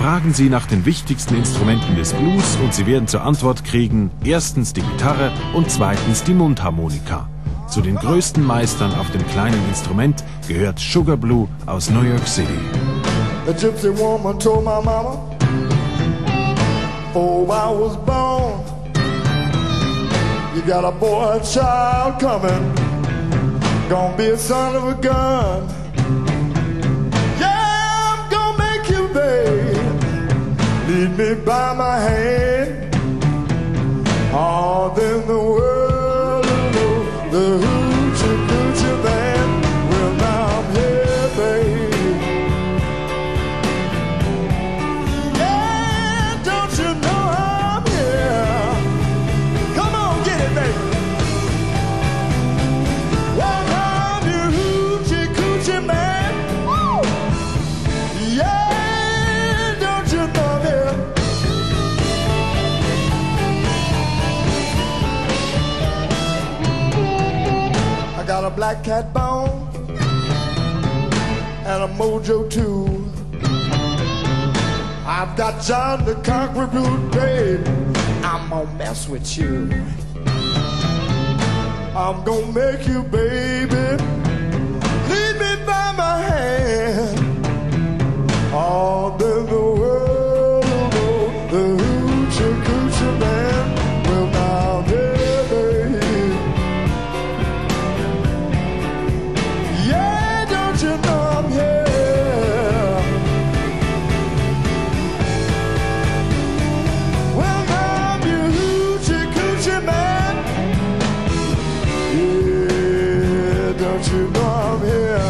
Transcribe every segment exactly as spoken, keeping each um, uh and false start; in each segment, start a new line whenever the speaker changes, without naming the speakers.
Fragen Sie nach den wichtigsten Instrumenten des Blues und Sie werden zur Antwort kriegen, erstens die Gitarre und zweitens die Mundharmonika. Zu den größten Meistern auf dem kleinen Instrument gehört Sugar Blue aus New York City.
The gypsy woman told my mama, oh, I was born, you got a boy child coming, gonna be a son of a gun. Yeah, I'm gonna make you, babe, lead me by my hand. All in the world, the hoochie coochie man. Well, now I'm here, babe. Yeah, don't you know I'm here? Come on, get it, baby. Well, now I'm your hoochie coochie man. Woo! Yeah, don't you know I'm here? I got a black cat bone and a mojo too. I've got John the Conqueror Blue, babe. I'm gonna mess with you. I'm gonna make you, baby, lead me by my hand. All in the world, the hoochie coochie man. Well, now, baby. Yeah, don't you know I'm here? Well, I'm your hoochie coochie man. Yeah, don't you know I'm here?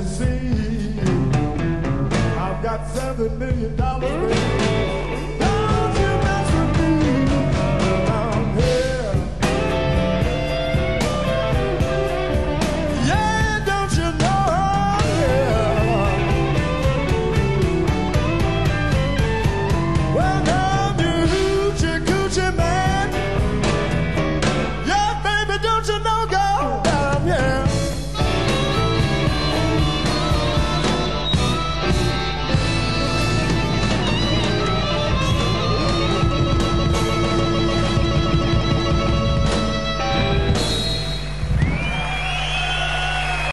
you see, I've got seven million dollars.